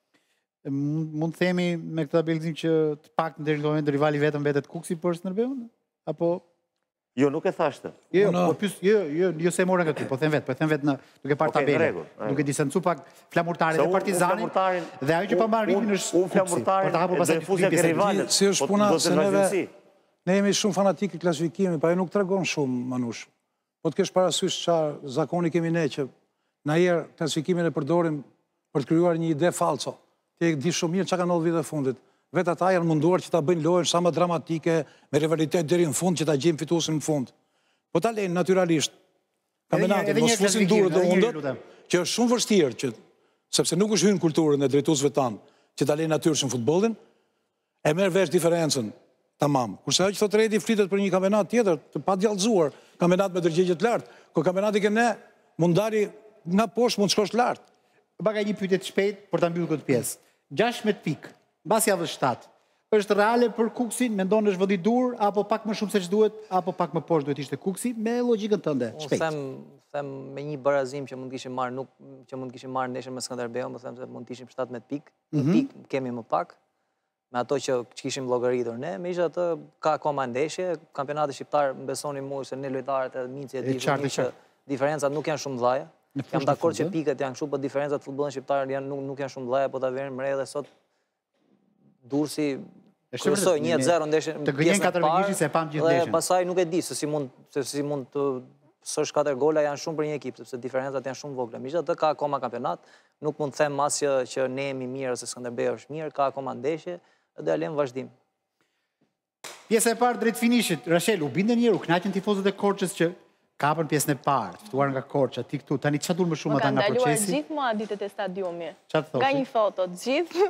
ë? Mund të themi me këtë tabelizim që të paktën deri në moment rivali vetëm vetet Kuksi për Skënderbeun? Apo Jo, nuk e thashtë. Jo, po pyes, jo, jo, jo se morën këtu, po them vet, po them vet në duke parë tabelën. Duke distancu pak Flamurtarin dhe Partizanin. Dhe ajo që pa mban ritmin është Flamurtari. Për të hapur pastaj fusja e rivalit. Si është puna se neve ne jemi shumë fanatikë i klasifikimit, pa e nuk tregon shumë Manush. Po të kesh parasysh çfarë zakoni kemi ne që na herë klasifikimin e përdorim për të krijuar një ide falso. Ti e di shumë mirë çka kanë ndodhur vitet e fundit. Vetë ata janë munduar që ta bëjnë lojën sa më dramatike, me rivalitet deri në fund që ta gjejmë fituesin në fund. Po ta lejnë natyralisht kampionatin, mos fusin durë dhe undët, që është shumë vështirë që sepse nuk është hyrë në kulturën e drejtuesve tanë, që ta lejnë natyrshëm futbollin, e merr vesh diferencën tamam. Kurse ajo që thotë Redi flitet për një kampionat tjetër, të padjallëzuar, kampionat me ndërgjegje të lartë, ku kampionati që ne mund dali nga poshtë, mund shkosh lart. Baka një pyetje të shpejtë për ta mbyllur këtë pjesë. gjashtëdhjetë pikë. Mbas javës shtatë, është reale për Kuksin, mendon është vend i dur, apo pak më shumë se ç'duhet, apo pak më poshtë duhet ishte Kuksi, me logjikën tënde, shpejt. Unë them, them me një barazim që mund kishim marrë, nuk që mund kishim marrë ndeshjen me Skënderbeun, më them se mund të ishim shtatëdhjetë pikë, një pikë kemi më pak, me ato që kishim llogaritur ne, megjithatë ka akoma ndeshje, kampionati shqiptar, mbesoni mua se ne lojtarët e miqtë e ditë që diferencat nuk janë shumë mëdha. Jam dakord që pikët janë kështu, por diferencat futbollit shqiptar janë nuk nuk janë shumë mëdha, po ta vënë mre edhe sot Durrësi kryesoi një zero ndeshjen të gënjen katër me se e pam gjithë ndeshjen. Dhe pastaj nuk e di se si mund se si mund të sosh katër gola janë shumë për një ekip sepse diferencat janë shumë vogla. Megjithatë ka akoma kampionat, nuk mund të them as që që ne jemi mirë ose Skënderbeu është mirë, ka akoma ndeshje dhe do ja lëm vazhdim. Pjesa e parë drejt finishit, Rachel, u bindën një, u kënaqën tifozët e Korçës që kapën pjesën e parë, ftuar nga Korça, ti këtu, tani çfarë duhet më shumë ata nga procesi? Më kanë ndaluar gjithë mua ditët e stadiumi. Çfarë thosh? Nga një foto, të gjithë.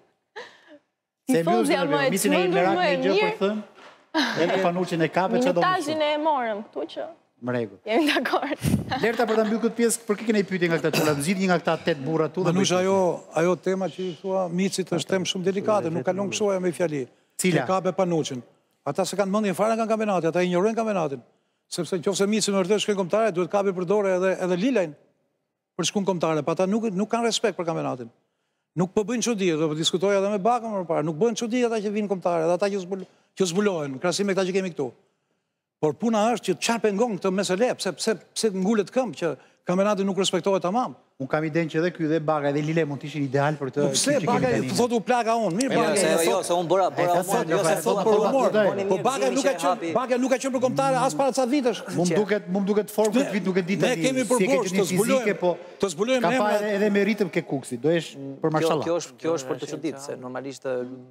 Se mbyllusë në misin e Merak me gjë për thënë? Edhe Panuçin e kapë, çfarë do të thosh? Minutazhin e morëm këtu që. Më rregull. Jemi dakord. Lerta për ta mbyllur këtë pjesë, për kë keni pyetje nga këta çuna? Nxit një nga këta tet burra tu dhe Manush, ajo ajo tema që i thua Micit është temë shumë delikate, nuk kalon kështu me fjali. Cila? Ka be Panuçin. Ata se kanë mendjen fare nga kampionati, ata injorojnë kampionatin. Sepse nëse Mici në vërtet shkon kombëtare, duhet kapi për dorë edhe edhe Lilajn për shkon kombëtare, pa ata nuk nuk kanë respekt për kampionatin. Nuk po bëjnë çudi, do të diskutoj edhe me Bakën më parë, nuk bëjnë çudi ata që vinë kombëtare, ata që që zbulohen, krahasim me këta që kemi këtu. Por puna është që çfarë pengon këtë mesele, pse pse pse ngulet këmbë që kampionati nuk respektohet tamam. Un kam idenë që edhe ky dhe Baka edhe Lile mund të ishin ideal për këtë. Po pse Baka thotë u plaka unë, mirë Baka. Se jo, se unë bëra bëra unë, jo se thotë për humor. Po Baka nuk ka qenë, Baka nuk ka qenë për kombëtare as para ca vitesh. Mund duket, mund duket fort këtë vit nuk e di tani. Ne kemi përbosh të zbulojmë, po të zbulojmë emra. Ka pa edhe me ritëm ke Kuksi, do jesh për mashallah. Kjo është kjo është për të çuditë, se normalisht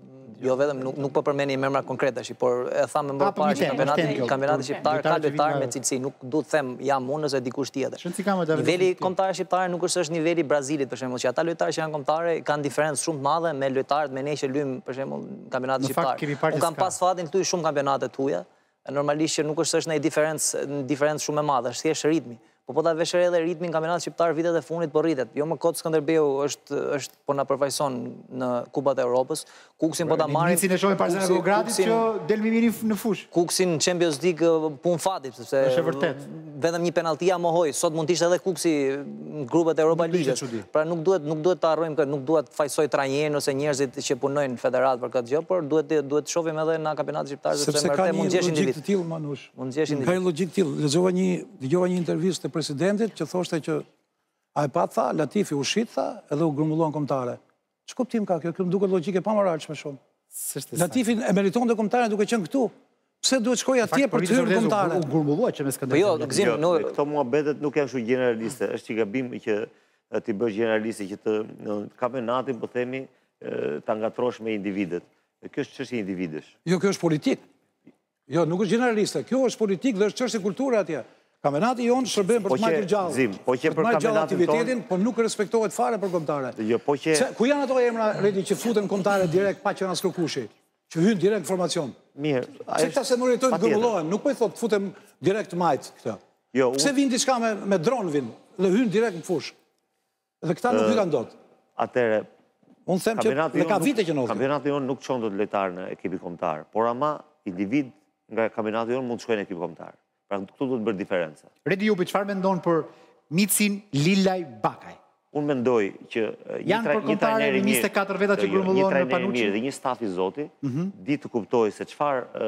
jo vetëm nuk nuk po përmendni emra konkret tash, por e thamë më parë që kampionati kampionati shqiptar ka lojtarë me cilësi, nuk duhet të them jam unë ose dikush tjetër. Niveli kombëtar shqiptar nuk është është niveli Brazilit për shembull, që ata lojtarë që janë kombëtarë kanë diferencë shumë të madhe me lojtarët me ne që luajmë për shembull kampionatin shqiptar. Unë kam pas fatin këtu shumë kampionate tuaja, normalisht që nuk është është ndonjë diferencë diferencë shumë e madhe, është thjesht ritmi. Po po ta vesh edhe ritmin kampionatit shqiptar vitet e fundit po rritet. Jo më kot Skënderbeu është është po na përfaqëson në Kupat e Evropës. Kuksin po ta marrim. Nicin e shohim Partizan Beogradit që del më mirë në fushë. Kuksin në Champions League pun fati sepse është e vërtet. Vetëm një penallti ja mohoi. Sot mund të ishte edhe Kuksi në grupet e Europa Ligës. Pra nuk duhet nuk duhet ta harrojmë këtë, nuk duhet të fajsoj trajnerin ose njerëzit që punojnë në federat për këtë gjë, por duhet duhet të shohim edhe në kampionatin shqiptar sepse vërtet mund gjeshin individ. Sepse ka një logjikë të tillë Manush. Mund gjeshin individ. Ka një logjikë të tillë. Lexova një dëgjova një intervistë të presidentit që thoshte që a e pa tha, Latifi u shit tha edhe u grumbullon kombëtare. Ç'kuptim ka kjo? Kjo më duket logjike pa moralshme shumë. Latifi e meritonte kombëtare duke qenë këtu. Pse duhet shkoj atje për të hyrë kombëtare? U grumbullua që me Skënderbeu. Po jo, Gzim, no, këto muhabetet nuk janë kështu generaliste. Është që gabim që ti bësh generaliste që të në kampionatin po themi ta ngatrosh me individet. Kjo është çështje individesh. Jo, kjo është politik. Jo, nuk është generaliste. Kjo është politik dhe është çështje kulture atje. Kampionati jonë shërben për të marrë gjallë. Po që për kampionatin tonë, po nuk respektohet fare për kombëtare. Jo, po që ku janë ato emra Redi që futen kombëtare direkt pa qenë as kërkushi, që hyn direkt formacion. Mirë. Se këta se monitorojnë grumbullohen, nuk po i thotë futem direkt majt këtë. Jo, pse vin diçka me me dron vin dhe hyn direkt në fushë. Dhe këta nuk hyn dot. Atëre, unë them që ne ka vite që ndodh. Kampionati jonë nuk çon dot lojtar në ekipin kombëtar, por ama individ nga kampionati jonë mund të shkojnë në ekip kombëtar. Pra këtu duhet bërë diferenca. Redi Jupi, çfarë mendon për Micin, Lilaj, Bakaj? Unë mendoj që një trajner i njëzet e katër veta që grumbullon në Panuçi dhe një staf i Zoti, di të kuptoj se çfarë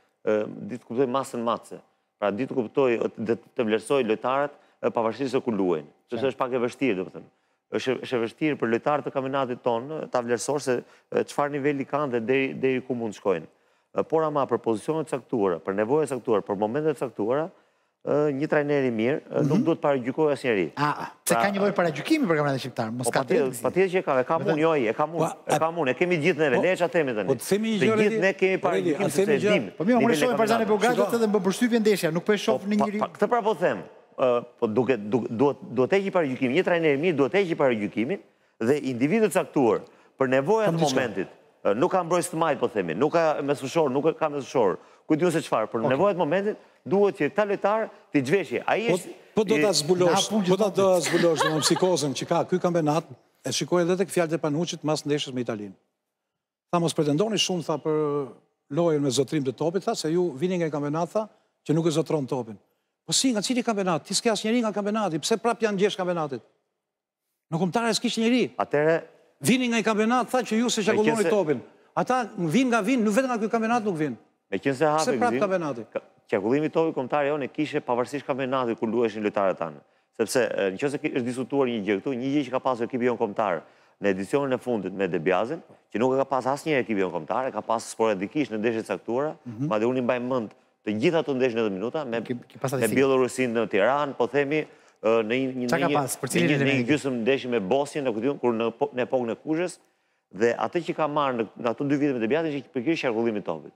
di të kuptoj masën matëse. Pra di të kuptoj dhe të vlerësoj lojtarët pavarësisht se ku luajnë. Sepse është pak e vështirë, domethënë. Është është e vështirë për lojtarët e kampionatit tonë ta vlerësosh se çfarë niveli kanë dhe deri deri ku mund të shkojnë. Por ama për pozicionet caktuara, për nevojat caktuara, për momentet caktuara, një trajner i mirë nuk duhet paragjykojë asnjëri. A, se ka nevojë paragjykimi për kampionatin shqiptar, mos ka drejtë. Patjetër që ka, e kam unë, jo ai, e kam unë, e kam unë, e kemi gjithë neve, ne çfarë themi tani. Po themi një gjë, gjithë ne kemi paragjykim se e dim. Po mirë, unë shoh Partizan Beogradit edhe më përshtypje ndeshja, nuk po e shoh në njëri. Këtë pra po them. Po duhet duhet duhet të heqë paragjykimin, një trajner i mirë duhet të heqë paragjykimin dhe individu caktuar për nevojat e momentit. Nuk ka mbrojtës të majt, po themi, nuk ka mesfushor, nuk ka mesfushor, kujtun se çfarë, për nevojat momentit, duhet që këta lojtarë të gjveshje. Po do ta zbulosh, po do ta zbulosh në psikozën që ka ky kampionat, e shikoj edhe tek fjalët e Panuçit mas ndeshjes me Italinë. Tha mos pretendoni shumë tha për lojën me zotrim të topit, tha se ju vini nga kampionat tha që nuk e zotron topin. Po si nga cili kampionat? Ti s'ke asnjëri nga kampionati, pse prap janë gjesh kampionatit? Në kombëtare s'kish njerëj. Atëre vini nga i kampionat, tha që ju se çakulloni topin. Ata vin nga vin, nuk vetëm nga ky kampionat nuk vin. Me qenë se hape Gzim, çakullimi i topit kombëtar jonë kishe pavarësisht kampionatit ku luheshin lojtarët tanë. Sepse nëse është diskutuar një gjë këtu, një gjë që ka pasur ekipi jon kombëtar në edicionin e fundit me Debiazin, që nuk e ka pas asnjëherë ekipi jon kombëtar, ka pas sporadikisht në ndeshje të caktuara, madje unë mbaj mend të gjitha ato ndeshje në dhjetë minuta me me Bielorusinë në Tiranë, po themi në një një gjysmë ndeshje me Bosnjën kur në epokën e Kushës dhe atë që ka marrë në ato dy vite me Debiazin që për kjo qarkullim i topit.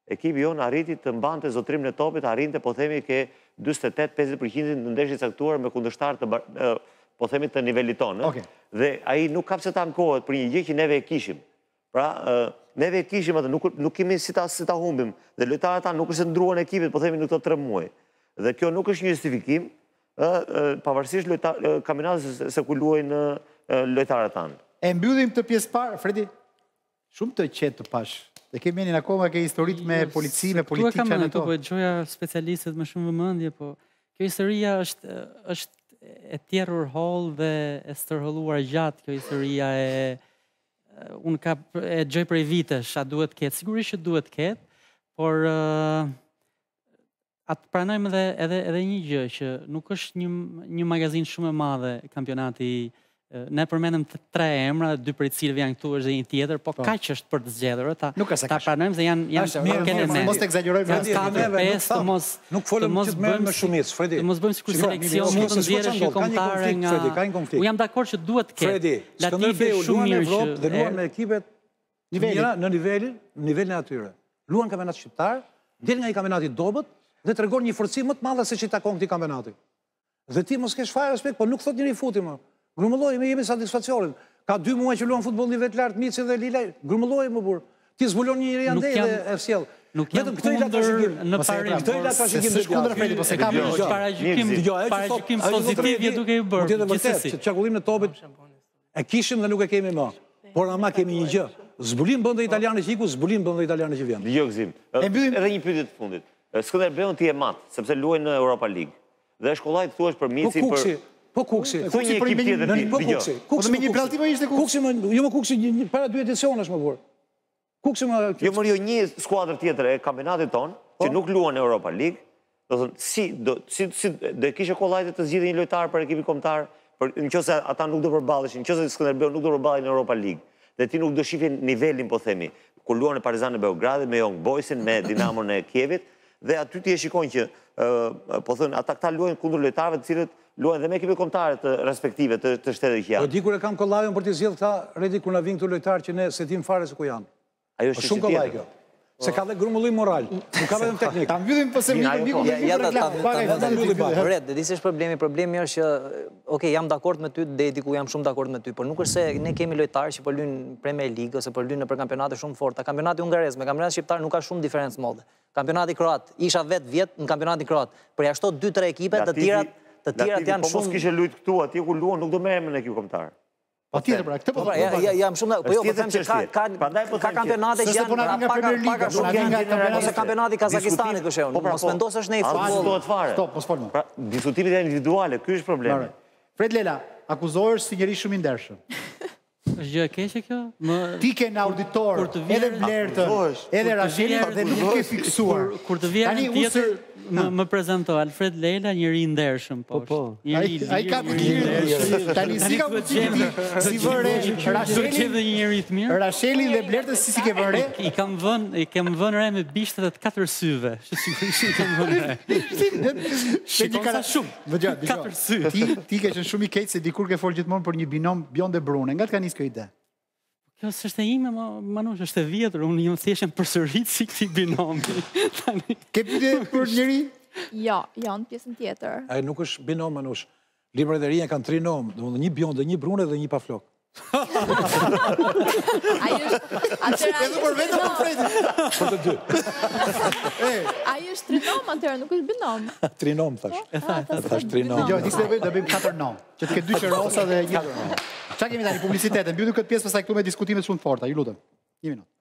ekipi jonë arriti të mbante zotrimin e topit, arrinte, po themi, ke njëzet e tetë pesëdhjetë përqind në ndeshjet caktuar me kundërshtar të, po themi, të nivelit tonë. Dhe ai nuk kapsetankohet për një gjë që neve e kishim. Pra, neve e kishim atë, nuk kemi si ta humbim, dhe lojtarët ta nuk është ndruan ekipit, po themi, në këto tre muaj. Dhe kjo nuk është një justifikim, pavarësisht kampionatës se ku luajnë lojtarët tanë. E mbyllim të pjesë parë, Fredi, shumë të qetë të pash. Dhe kemi menin akoma ke historit me polici, me politikë që në to. Tu e kam gjoja specialistët me shumë vëmendje, po kjo historia është e tjerur hol dhe e stërholluar gjatë, kjo historia e... Unë ka e gjoj prej vitesh, a duhet ketë, sigurisht që duhet ketë, por atë pranojmë edhe një gjë, që nuk është një magazin shumë e madhe kampionati. Ne përmenëm të tre emra, dy për i cilëve janë këtu është dhe një tjetër, po ka që është për të zgjedhër, ta pranojmë se janë kene ne. Mos të egzagjerojmë në të mos nuk folëm që të mërë me shumicë, Fredi. Të mos bëjmë si kur selekcion, mos të nxjerë që komtare nga... U jam dakord që duhet ketë. Fredi, Skënderbeu luan në Evropë dhe luan me ekipet në nivelin e atyre. Luan kampionat shqiptar, del nga i kampionati dobët dhe të regon një forci më të madhe se që i takon këti kampionati. Dhe ti mos kesh fare respekt, po nuk thot njëri futi më. Grumëlloj, me jemi satisfakcionin. Ka dy muaj që luan futbol nivel lartë, Mici dhe Lilaj. Grumëlloj, më burë. Ti zbulon një njëri andej dhe e fjell. Nuk jam kundër në parim. Këto i latë shikim dhe shkundër Fredi, po se kam paragjykim pozitiv je duke i bërë. Më tjetë vërtet, që çakullim në topit e kishim dhe nuk e kemi më. Por ama kemi një gjë. Zbulim bëndë italiane që iku, zbulim bëndë italiane që vjen. Dgjoj Gzim. Edhe një pyetje të fundit. Skënderbeun ti e mat, sepse luajnë në Europa League. Dhe shkollaj thuash për Mici për Po Kuksi. Thuaj një ekip tjetër. Po Kuksi. Po me një plantimo ishte Kuksi. Jo më Kuksi, para dy edicionesh më burr. Kuksi më... Jo më një skuadrë tjetër e kampionatit tonë, që nuk luan në Europa League, do thënë, si do e kishe kollajtë të zgjidhë një lojtar për ekipin kombëtar, në qëse ata nuk do përballeshin, në qëse Skënderbeu nuk do përballej në Europa League, dhe ti nuk do shifin nivelin, po themi, kur luan në Partizan në Beogradit, me Young Boysin, me Dinamo në Kievit, dhe aty ti e shikon që, po thënë, ata këta luajnë kundër lojtarëve të cilët luajnë dhe me ekipet kombëtare të respektive të shtetit që janë. Po di kur e kam kollajën për të zgjedhur këta, Redi, kur na vin këtu lojtarë që ne se dim fare se ku janë. Ajo është shumë kollaj kjo. Se ka dhe grumullim moral, nuk ka vetëm teknik. Ta mbyllim pse miku miku. Red, dhe disi është problemi, problemi është që, okay, jam dakord me ty, deri diku jam shumë dakord me ty, por nuk është se ne kemi lojtarë që po luajnë Premier League ose po luajnë nëpër kampionate shumë forta. Kampionati hungarez me kampionatin shqiptar nuk ka shumë diferencë madhe. Kampionati kroat isha vet vjet në kampionatin kroat. Përjashto dy tre ekipe, të tjerat të tjerat janë shumë. Po mos kishe luajt këtu, atje ku luan nuk do merrem në ekip kombëtar. Patjetër pra, këtë po. Jam shumë, po jo, po them që ka ka kampionate që janë pak shumë nga ose kampionati i Kazakistanit për shembull. Mos vendosësh në futboll. Stop, mos folmë. Pra, diskutimet janë individuale, ky është problemi. Fred Lela, akuzohesh si njeri shumë i ndershëm. Është gjë e keqe kjo? Ti ke në auditor, edhe Blertë, edhe Rasheli dhe nuk ke fiksuar. Kur të vjen tjetër më prezanto Alfred Lela, njëri i ndershëm, po. Po. Ai ka pikë. Tani si ka fuqi si vëre Rasheli dhe një njeri i mirë. Rasheli dhe Blertë si si ke vënë? I kam vënë, i kam vënë re me bishtet e të katër syve. Sigurisht i kam vënë re. Shikon sa shumë. Vëgjë, katër sy. Ti ti ke qenë shumë i keq se dikur ke fol gjithmonë për një binom Bjon dhe Brune. Nga të ka nis kjo ide? Kjo s'është e ime, Manush, është e vjetër, unë jam thjesht në përsërit si këtij binomi. Ke pyetje për njëri? Jo, jo, në pjesën tjetër. Ai nuk është binom, Manush. Librat e rinja kanë tri nom, domethënë një Bjon dhe një Brune dhe një pa flok. Ai është atëra. Edhe për vetëm për Fredi. Për të dy. Ai është trinom atëra, nuk është binom. Trinom thash. Thash trinom. Jo, nisë do bëjmë katër nom. Që të ketë dy qerosa dhe një. Çka kemi tani publicitet, mbyllim këtë pjesë pastaj këtu me diskutime shumë të forta, ju lutem. Një minutë.